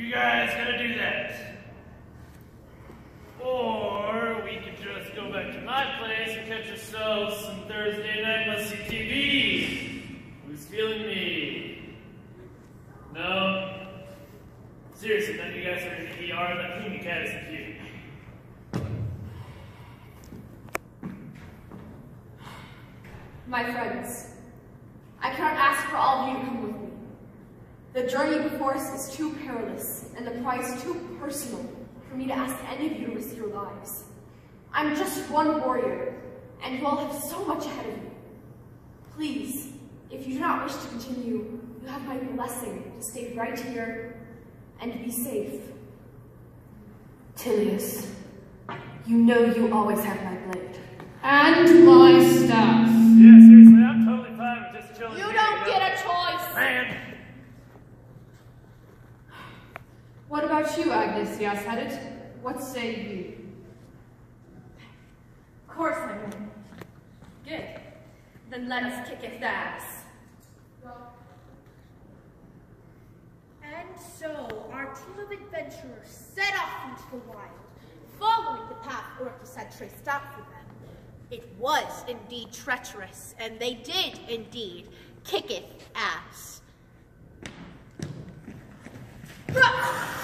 you guys gonna do that? Or we could just go back to my place and catch ourselves some Thursday night must-see TV. Who's feeling me? No? Seriously, none of you guys are in the ER? That cleaning cat isn't cute. My friends, I cannot ask for all of you to come with me. The journey before us is too perilous and the prize too personal for me to ask any of you to risk your lives. I'm just one warrior, and you all have so much ahead of you. Please, if you do not wish to continue, you have my blessing to stay right here and be safe. Tilius, you know you always have my blade. And my staff. Yeah, seriously, I'm totally fine with just chilling. You don't get a choice! Man! What about you, Agnes Evans? What say you? Of course I will. Good. Then let us kick its ass. And so, our team of adventurers set off into the wild, following the path Orcus had traced out for them. It was indeed treacherous, and they did indeed kicketh ass.